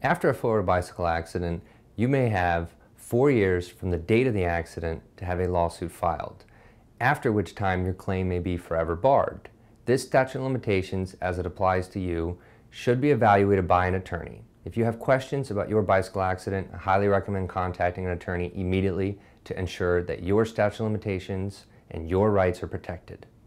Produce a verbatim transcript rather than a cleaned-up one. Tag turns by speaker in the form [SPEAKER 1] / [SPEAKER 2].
[SPEAKER 1] After a Florida bicycle accident, you may have four years from the date of the accident to have a lawsuit filed, after which time your claim may be forever barred. This statute of limitations, as it applies to you, should be evaluated by an attorney. If you have questions about your bicycle accident, I highly recommend contacting an attorney immediately to ensure that your statute of limitations and your rights are protected.